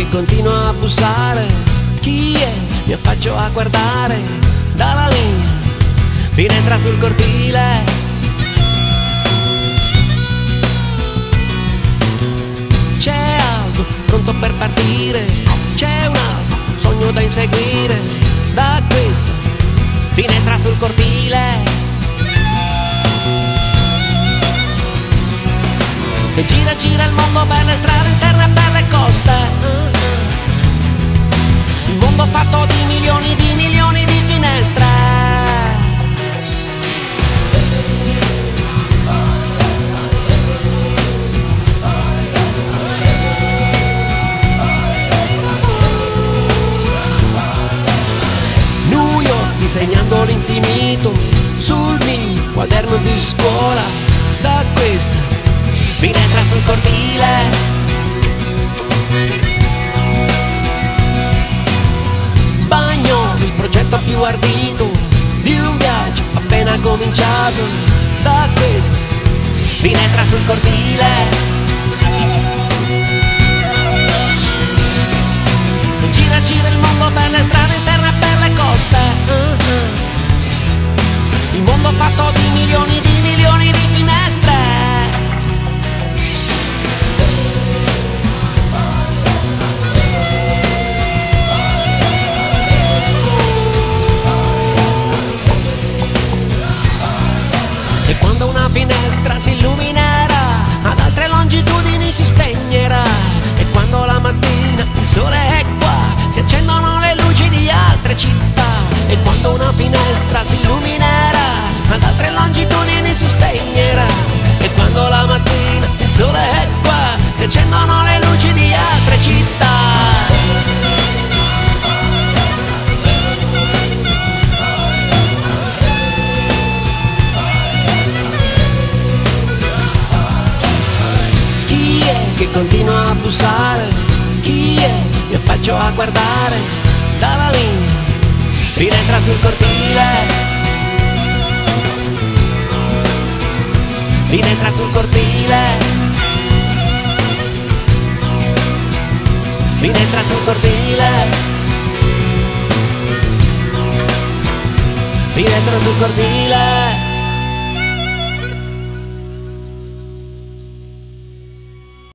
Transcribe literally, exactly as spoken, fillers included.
continua a bussare? Chi è? Mi affaccio a guardare dalla lì, finestra sul cortile. C'è algo pronto per partire, c'è un altro sogno da inseguire da questa finestra sul cortile. E gira gira il mondo per le strade interne e per le coste, il mondo fatto di milioni di milioni di finestre. New York disegnando l'infinito sul mio quaderno di scuola da questa finestra sul cortile. Bagno il progetto più ardito di un viaggio appena cominciato da questa finestra sul cortile. Gira gira il mondo per le strade interne e per le coste, il mondo fatto di milioni di milioni di finestre. E quando una finestra si illuminerà, ad altre longitudini si spegnerà. E quando la mattina il sole è qua, si accendono le luci di altre città. E quando una finestra si illuminerà, ad altre longitudini si spegnerà. E quando la mattina il sole è qua, si accendono le luci di altre città. Che continua a bussare? Chi è? Mi affaccio a guardare dalla linea, finestra sul cortile. Finestra sul cortile. Finestra sul cortile. Finestra sul cortile.